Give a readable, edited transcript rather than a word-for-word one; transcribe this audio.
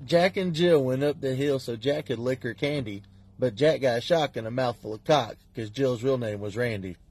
Jack and Jill went up the hill so Jack could lick her candy, but Jack got a shock and a mouthful of cock, 'cause Jill's real name was Randy.